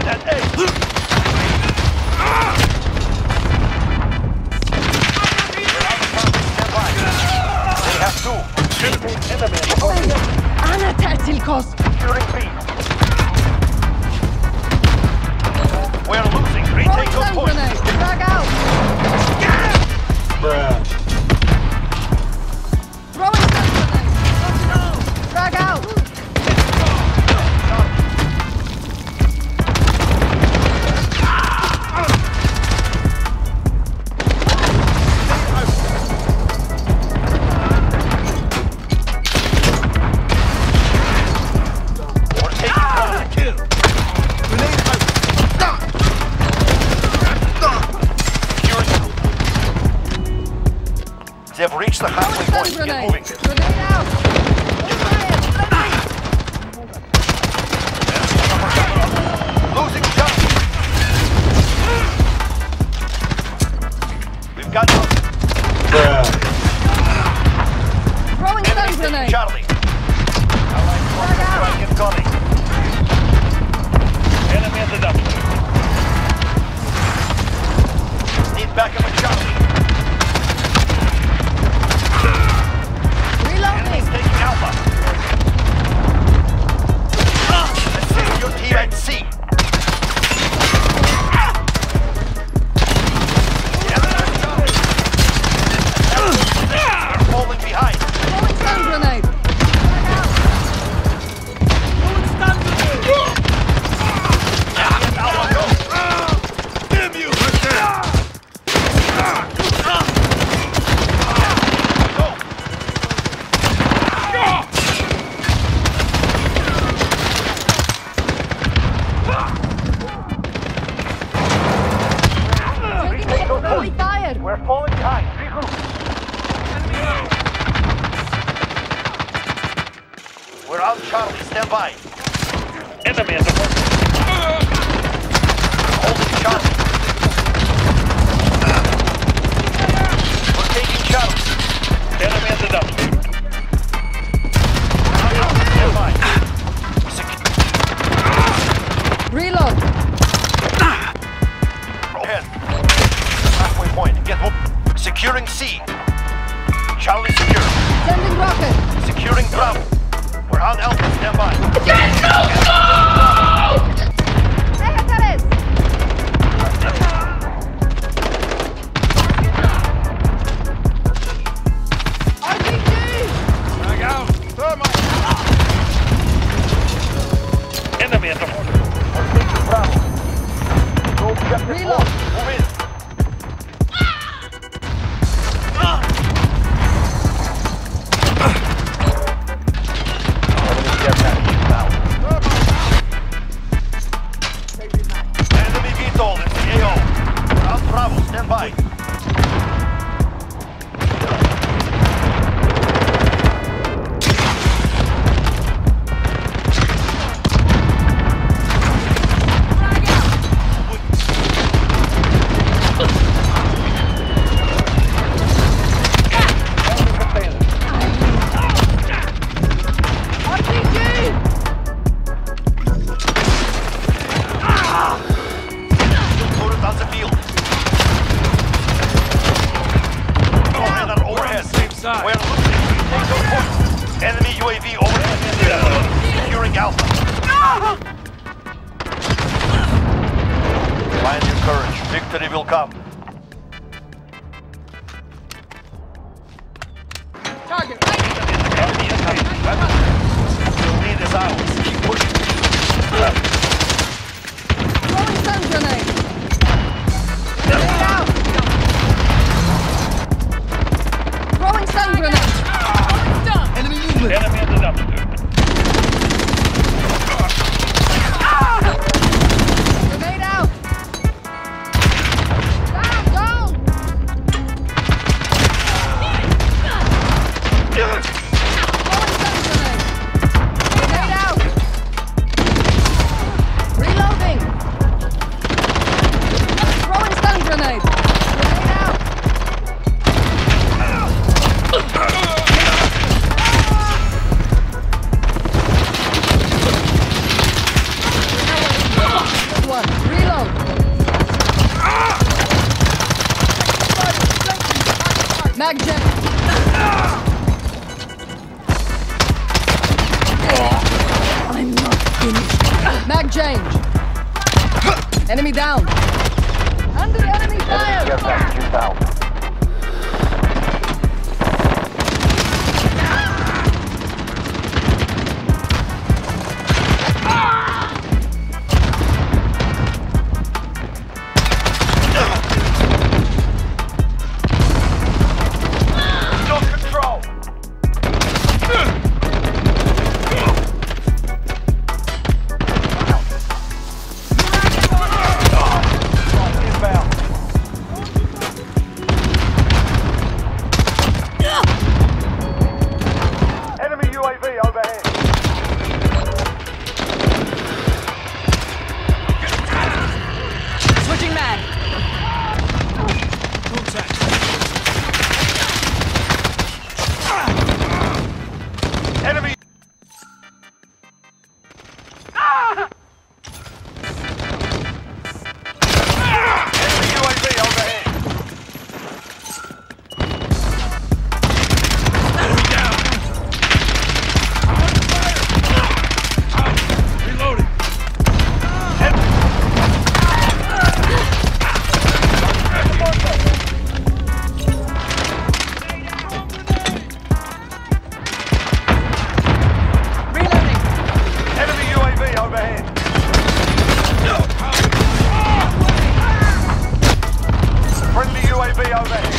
at A. They have two. Enemy. أنا تأتي الكوست. Securing B. We're losing. Retake those points. Drag out. Bruh. Throwing stun grenade. Drag out. They've reached the halfway point. Get moving. Grenade out. Losing Charlie. We've got them. Throwing stun grenade. Charlie. Allied forces strike incoming. Enemy at the dump. Need backup at Charlie. Enemy's taking Alpha. Let's save your team at C. We're falling behind. Throwing stun grenade. Alpha, go. Damn you! We're falling behind. Regroup. We're out, Charlie. Stand by. Enemy at the front. Holding Charlie. We're taking Charlie. Enemy at the dump. Stand by. Reload. Ahead. Halfway point. Get hooked. Securing C. Charlie secure. Sending rocket. Securing Bravo. We're on Alpha. Stand by. Déjateles. RPG. Drag out. Thermite. Enemy at the front. We're taking Bravo. Go objective. Reload. Move in. Enemy VTOL in the AO. We're on Bravo. Stand by. Loaded on the field. Radar overhead. We're losing. Take those points. Enemy UAV overhead. Securing Alpha. Find your courage. Victory will come. Target. Enemy incoming. The lead is ours. Keep pushing. Throwing stun grenade. Grenade out. Throwing stun grenade. Enemy movement. Enemy at the dump. Grenade out. Enemy down. Under enemy fire. Care package inbound. Switching mag. Enemy. Enemy UAV overhead. Reloading. Enemy UAV overhead. Friendly UAV overhead.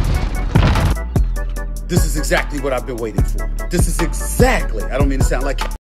This is exactly what I've been waiting for. This is exactly, I don't mean to sound like